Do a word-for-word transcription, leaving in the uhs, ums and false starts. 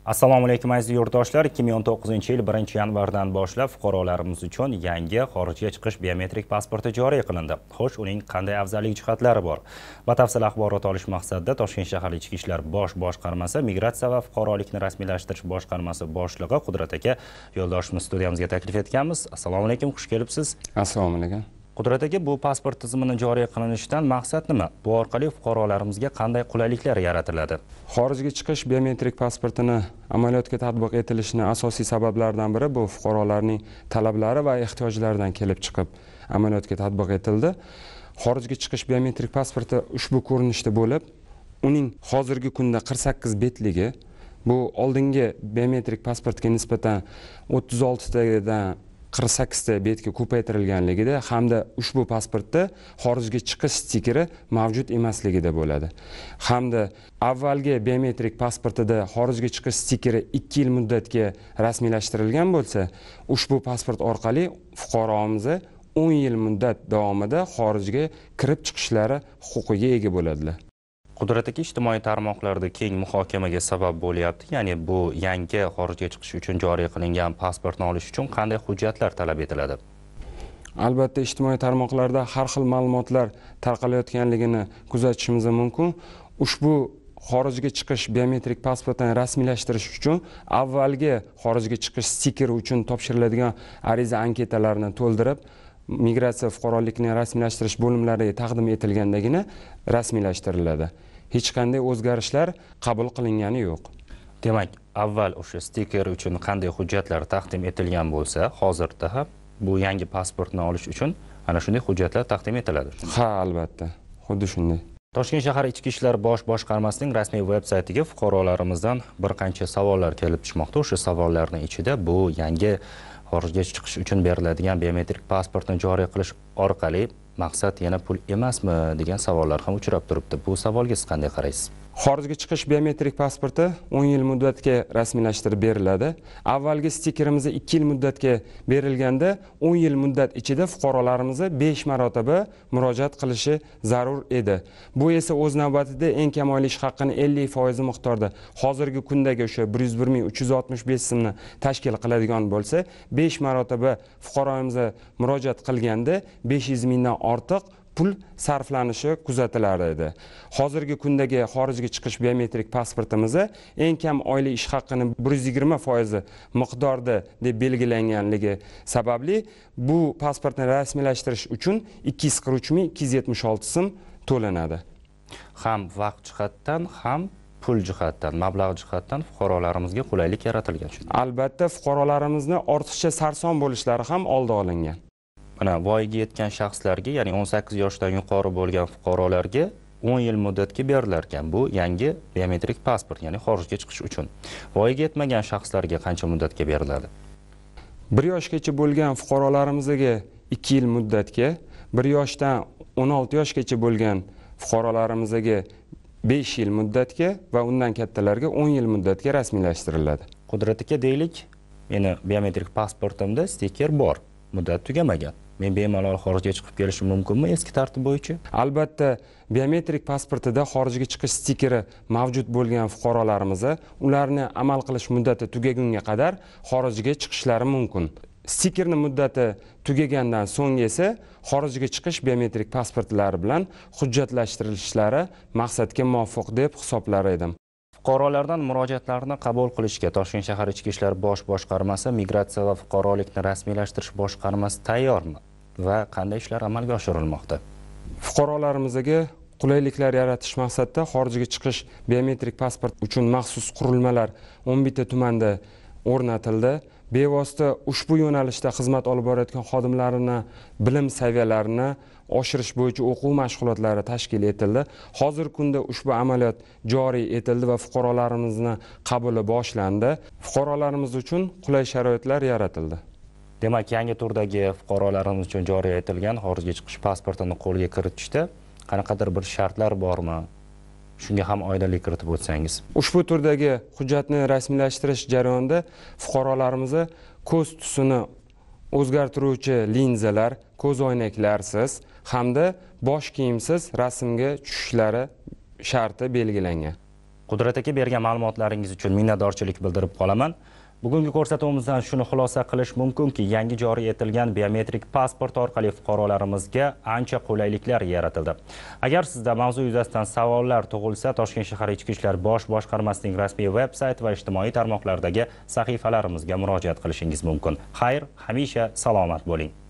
Assalomu alaykum aziz yurtdoshlar. ikki ming o'n to'qqizinchi yil birinchi yanvardan boshlab fuqarolarimiz uchun yangi xorijga chiqish biometrik pasporti joriy qilindi. Xo'sh, uning qanday afzallik jihatlari bor? Batafsil axborot olish maqsadida Toshkent shahar Ichki ishlar bosh boshqarmasi Migratsiya va fuqarolikni rasmiylashtirish boshqarmasi boshlig'i Qudrat aka yo'ldoshimiz studiyamizga taklif etganmiz. Assalomu alaykum, xush kelibsiz. Assalomu alaykum. Qudrat aka, bu pasport tizimini joriy qilinishidan maqsad nima? Bu orqali fuqarolarimizga qanday qulayliklar yaratiladi? Xorijga chiqish biometrik pasportini amaliyotga tatbiq etilishning asosiy sabablaridan biri bu fuqarolarning talablari va ehtiyojlaridan kelib chiqib amaliyotga tatbiq etildi. Xorijga chiqish biometrik pasporti ushbu ko'rinishda bo'lib, uning hozirgi kunda qirq sakkiz betligi, bu oldingi biometrik pasportga nisbatan o'ttiz olti tadan qirq sakkizta betga ko'paytirilganligida hamda ushbu pasportda xorijga chiqish stikeri mavjud emasligida bo'ladi. Hamda avvalgi biometrik pasportida xorijga chiqish stikeri ikki yil muddatga rasmiylashtirilgan bo'lsa, ushbu pasport orqali fuqaromiz o'n yil muddat davomida xorijga kirib chiqishlari huquqiga ega bo'ladilar. Qudrat aka, ijtimoiy tarmoqlarda keng muhokamaga sabab bo'lyapti. Ya'ni bu yangi xorijga chiqish uchun joriy qilingan pasportni olish uchun qanday hujjatlar talab etiladi? Albatta, ijtimoiy tarmoqlarda har xil ma'lumotlar tarqalayotganligini kuzatishimiz mumkin. Ushbu xorijga chiqish biometrik pasportini rasmiylashtirish uchun avvalgi xorijga chiqish stikeri uchun topshiriladigan ariza anketalarini to'ldirib, Migratsiya fuqarolikni rasmiylashtirish bo'limlariga taqdim etilgandagina rasmiylashtiriladi. Hech qanday o'zgarishlar qabul qilingani yo'q. Demak, avval o'sha stiker uchun qanday hujjatlar taqdim etilgan bo'lsa, hozirda ham bu yangi pasportni olish uchun ana shunday hujjatlar taqdim etiladi. Ha, albatta. Xuddi shunday. Toshkent shahar Ichki ishlar bosh boshqarmasining rasmiy veb-saytiga fuqarolarimizdan bir qancha savollar kelib tushmoqda. O'sha savollarning ichida bu yangi xorijga chiqish uchun beriladigan biometrik pasportni joriy qilish orqali maqsad yana pul emasmi degan savollar ham uchrab turibdi. Bu savolga siz qanday qaraysiz? Xorijga chiqish biometrik pasporti o'n yil muddatga rasmiylashtirib beriladi. Avvalgi stikerimiz ikki yil muddatga berilganda o'n yil muddat ichida fuqarolarimiz besh marotaba murojaat qilishi zarur edi. Bu esa o'z navbatida eng kam oylik ish haqqini ellik foiz miqdorda hozirgi kundagi o'sha bir yuz bir ming uch yuz oltmish besh so'mni tashkil qiladigan bo'lsa, besh marotaba fuqaromiz murojaat qilganda besh yuz mingdan ortiq pul sarflanishi kuzatilar edi. Hozirgi kundagi xorijga chiqish biometrik pasportimiz eng kam oylik ish haqqini bir yuz yigirma foiz miqdorda deb belgilanganligi sababli bu pasportni rasmiylashtirish uchun ikki yuz qirq uch ming ikki yuz yetmish olti so'm to'lanadi. Ham vaqt jihatdan, ham pul jihatdan, mablag' jihatdan fuqarolarimizga qulaylik yaratilgan. Albatta, fuqarolarimizni ortiqcha sarson bo'lishlari ham oldi olingan. Mana voyaga yetgan shaxslarga, ya'ni o'n sakkiz yoshdan yuqori bo'lgan fuqarolarga o'n yil muddatga berilar ekan bu yangi biometrik pasport, ya'ni xorijga chiqish uchun. Voyaga yetmagan shaxslarga qancha muddatga beriladi? bir yoshgacha bo'lgan fuqarolarimizga ikki yil muddatga, bir yoshdan o'n olti yoshgacha bo'lgan fuqarolarimizga besh yil muddatga va undan kattalarga o'n yil muddatga rasmiylashtiriladi. Qudrat aka, deylik, meni biometrik pasportimda stiker bor, muddat tugamagan. Men bemalol xorijga chiqib kelishim mumkinmi eski tartib bo'yicha? Albatta, biometrik pasportida xorijga chiqish stikeri mavjud bo'lgan fuqarolarimiz ularni amal qilish muddati tugagunga qadar xorijga chiqishlari mumkin. Stikerning muddati tugagandan so'ng esa xorijga chiqish biometrik pasportlari bilan hujjatlashtirilishlari maqsadga muvofiq deb hisoblar edim. Fuqarolardan murojaatlarni qabul qilishga Toshkent shahar Ichki ishlar bosh boshqarmasi Migratsiya va fuqarolikni rasmiylashtirish boshqarmasi tayyormi va qanday ishlar amalga oshirilmoqda? Fuqarolarimizga qulayliklar yaratish maqsadida xorijga chiqish biometrik pasport uchun maxsus qurilmalar o'n bitta tumanda o'rnatildi. Bevosita ushbu yo'nalishda xizmat olib borayotgan xodimlarning bilim saviyalarini oshirish bo'yicha o'quv mashg'ulotlari tashkil etildi. Hozirgi kunda ushbu amaliyot joriy etildi va fuqarolarimizni qabuli boshlandi. Fuqarolarimiz uchun qulay sharoitlar yaratildi. Demak, yangi turdagi fuqarolarimiz uchun joriy etilgan xorijga chiqish pasportini qo'lga kiritishda qanaqadir bir shartlar bormi? Shunga ham oydinlik kiritib o'tsangiz. Ushbu turdagi hujjatni rasmiylashtirish jarayonida fuqarolarimiz ko'z tusini o'zgartiruvchi linzalar, ko'z o'ynaklarsiz hamda bosh kiyimsiz rasmga tushishlari sharti belgilangan. Qudrat aka, bergan ma'lumotlaringiz uchun minnatdorchilik bildirib qolaman. Bugungi ko'rsatuvimizdan shuni xulosa qilish mumkinki, yangi joriy etilgan biometrik pasport orqali fuqarolarimizga ancha qulayliklar yaratildi. Agar sizda mavzu yuzasidan savollar tug'ilsa, Toshkent shahar Ichki ishlar bosh boshqarmasining rasmiy veb-sayti va ijtimoiy tarmoqlardagi sahifalarimizga murojaat qilishingiz mumkin. Xayr, hamisha salomat bo'ling.